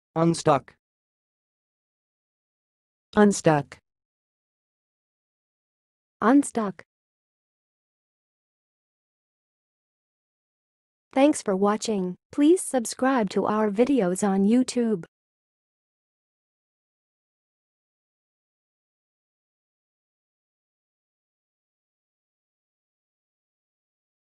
Unstuck. Unstuck. Unstuck. Thanks for watching. Please subscribe to our videos on YouTube.